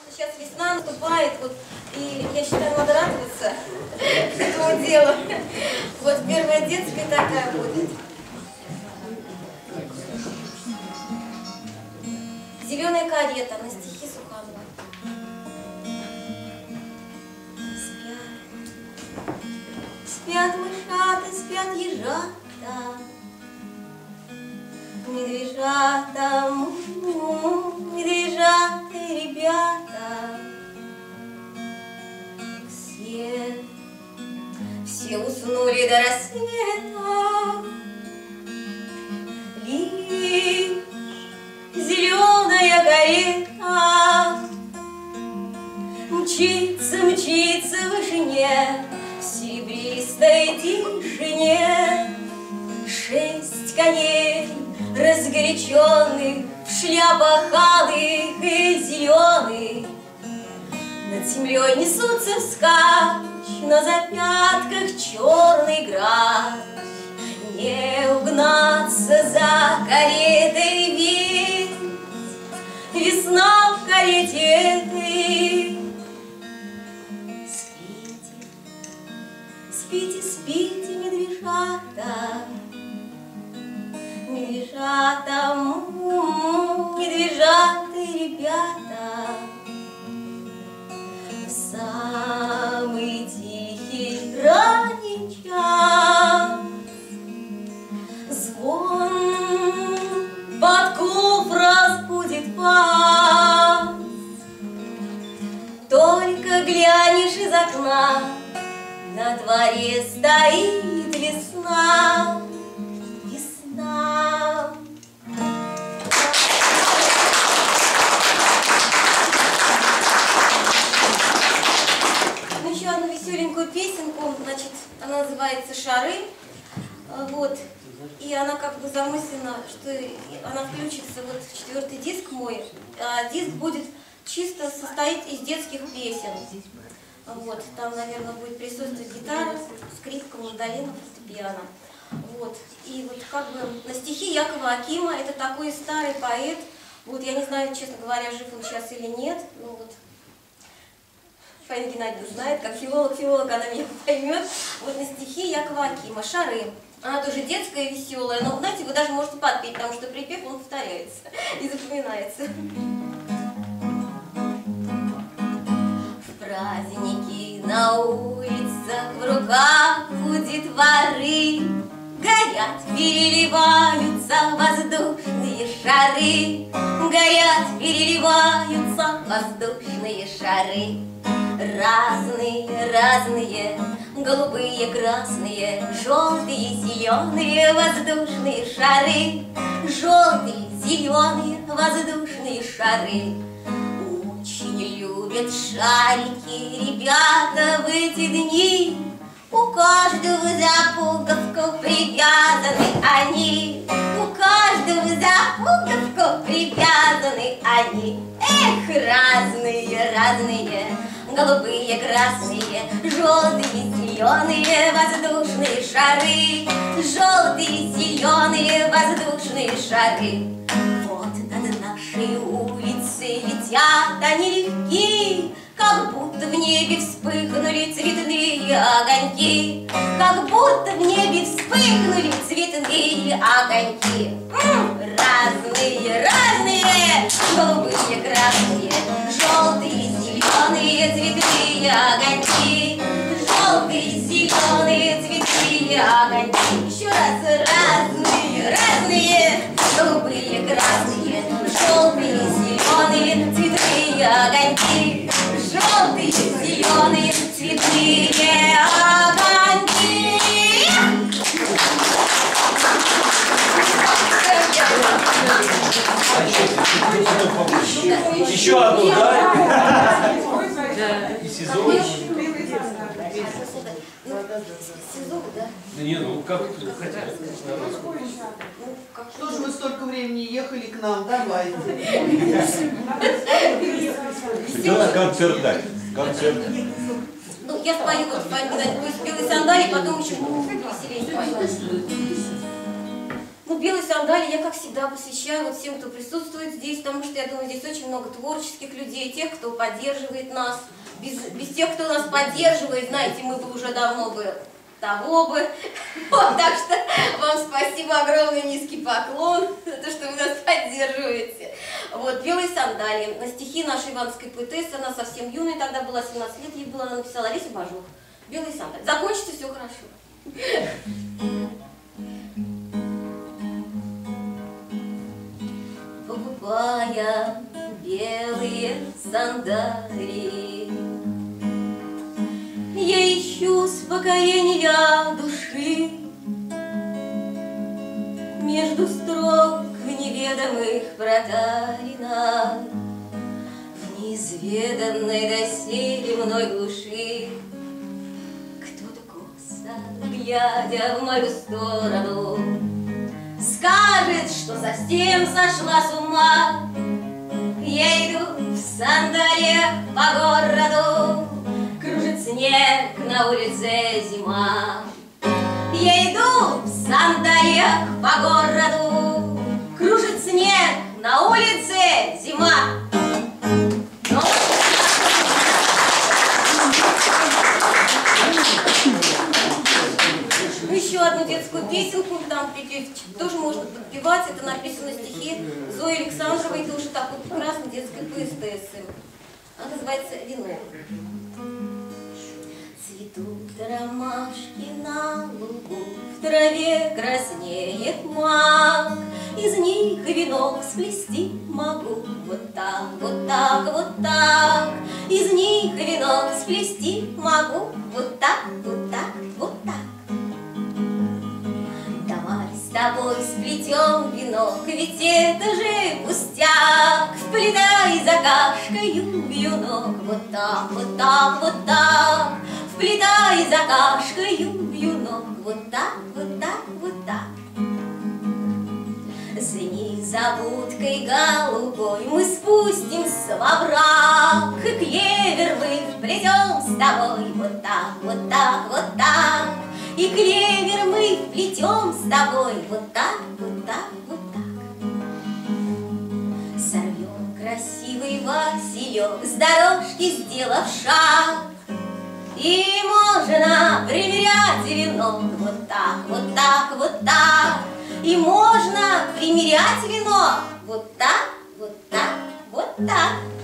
Сейчас весна наступает, вот, и я считаю, надо радоваться этому делу. Вот первая детская такая будет. «Зеленая карета» на стихи Суханова. Спят мышата, спят ежата, медвежата, медвежата и ребята. Все уснули до рассвета, лишь зеленая карета мчится, мчится в вышине, в серебристой тишине. 6 коней разгоряченных, в шляпах алых и зеленых, над землей несутся вскачь, на запятках черный грач. Не угнаться за каретой, ведь весна в карете этой. Спите, спите, спите, медвежата, медвежата, медвежата и ребята. В самый тихий ранний час звон подков разбудит вас. Только глянешь из окна, на дворе стоит весна. Весна. Ну, еще одну веселенькую песенку, значит, она называется «Шары». Вот. И она как бы замыслена, что она включится вот в 4-й диск мой. А диск будет чисто состоит из детских песен. Вот. Там, наверное, будет присутствовать гитара, скрипка, мандолина, фортепиано. Вот. И вот как бы на стихи Якова Акима, это такой старый поэт. Вот я не знаю, честно говоря, жив он сейчас или нет. Ну вот. Фаина Геннадьевна знает, как филолог, она меня поймет. Вот на стихи Якова Акима «Шары». Она тоже детская и веселая, но, знаете, вы даже можете подпеть, потому что припев, он повторяется и запоминается. В праздники на улицах, в руках у детворы горят, переливаются воздушные шары. Горят, переливаются воздушные шары. Разные, разные, голубые, красные, желтые, зеленые воздушные шары. Желтые, зеленые воздушные шары. Очень любят шарики ребята в эти дни. У каждого за пуговку привязаны они. У каждого за пуговку привязаны они. Эх, разные, разные, голубые, красные, желтые, зеленые воздушные шары. Желтые, зеленые воздушные шары. Вот над нашей улицей летят они легки, как будто в небе вспыхнули цветные огоньки. Как будто в небе вспыхнули цветные огоньки. Разные, разные, голубые, красные, желтые, зеленые цветные огоньки. Желтые, зеленые цветные огоньки. Еще раз. Разные, разные, голубые, красные, желтые, зеленые цветные огоньки. Желтые, зеленые цветные огоньки. Еще одну, да? И СИЗО. СИЗО, да? Да не, ну как хотят. Что ж мы столько времени ехали к нам? Давайте. Хотела концерт дать. Концерт. Ну, я спою, вот, спою, когда-нибудь белые сандалии, потом еще веселее спою. Ну, вот белые сандалии я, как всегда, посвящаю вот всем, кто присутствует здесь, потому что, я думаю, здесь очень много творческих людей, тех, кто поддерживает нас. Без тех, кто нас поддерживает, знаете, мы бы уже давно бы того бы. Вот, так что вам спасибо, огромный низкий поклон за то, что вы нас поддерживаете. Вот, белые сандалии. На стихи нашей ивановской поэтессы, она совсем юная, тогда была 17 лет, ей было, она написала Олеся Бажух. Белые сандалии. Закончится все хорошо. Покупая белые сандалии, я ищу успокоения души между строк неведомых проталинах, в неизведанной доселе мной глуши. Кто-то косо, глядя в мою сторону, скажет, что совсем сошла с ума. Я иду в сандалиях по городу, кружит снег, на улице зима. Я иду в сандалиях по городу, кружит снег, на улице зима. Но... Еще одну детскую песенку, там припевчик тоже можно подпевать. Это написано стихи Зои Александровой, тоже такой прекрасной детской поэтессы. Она называется «Вино». Цветут ромашки на лугу, в траве краснеет мак. Из них венок сплести могу. Вот так, вот так, вот так. Из них венок сплести могу. Вот так, вот так, вот так. Давай с тобой сплетем венок, ведь это же пустяк. Вплетай закашкаю вьюнок. Вот так, вот так, вот так. Вплетай закашкаю вьюнок. Вот так, вот так, вот так. За незабудкой голубой мы спустимся во враг, и клевер мы вплетем с тобой. Вот так, вот так, вот так. И клевер мы вплетем с тобой. Вот так, вот так, вот так. Сорвем красивый василек, с дорожки сделав шаг, и можно примерять венок. Вот так, вот так, вот так. И можно примерять венок. Вот так, вот так, вот так.